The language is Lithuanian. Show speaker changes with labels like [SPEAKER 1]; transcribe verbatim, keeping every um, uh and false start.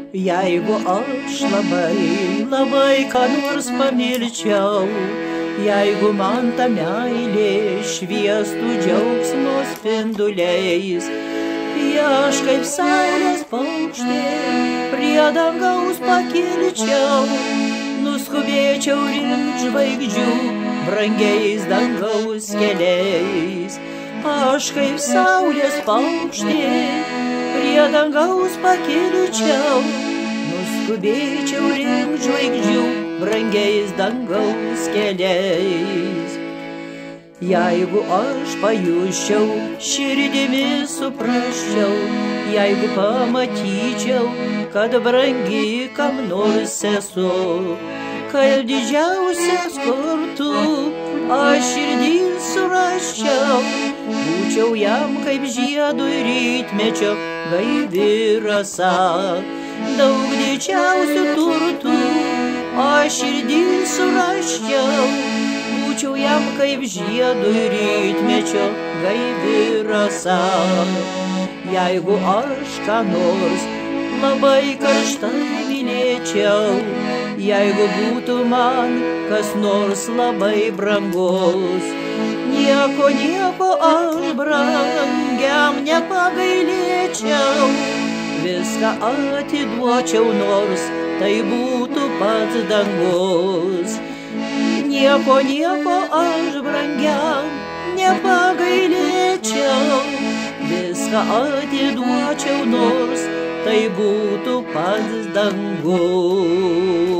[SPEAKER 1] Jeigu aš labai, labai ką nors pamilčiau, jeigu man ta meilė šviestų džiaugsmo spinduliais, aš kaip saulės paukštė prie dangaus pakilčiau, nuskubėčiau link žvaigždžių brangiais dangaus keliais. Aš kaip saulės paukštė prie dangaus pakilčiau, nuskubėčiau link žvaigždžių brangiais dangaus keliais. Jeigu aš pajusčiau, širdimi suprasčiau, jeigu pamatyčiau, kad brangi kam nors esu, kad didžiausias kartu aš širdį surasčiau, būčiau jam kaip žiedui rytmečio gaivi rasa. Daug didžiausių turtų aš širdį surasčiau, būčiau jam kaip žiedui rytmečio gaivi rasa. Jeigu aš ką nors labai karštai mylėčiau, jeigu būtų man kas nors labai brangus, nieko, nieko aš brangiam nepagailėčiau, viską atiduočiau, nors tai būtų pats dangus. Nieko, nieko aš brangiam nepagailėčiau, viską atiduočiau, nors tai būtų pats dangus.